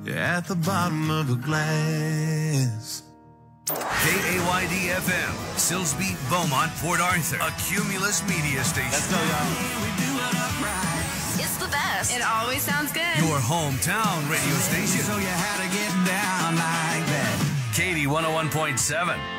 at the bottom of a glass. KAYD FM, Silsbee, Beaumont, Port Arthur, a Cumulus media station. Let's go, y'all. It's the best. It always sounds good. Your hometown radio station. So you had to get down like that. KAYD 101.7.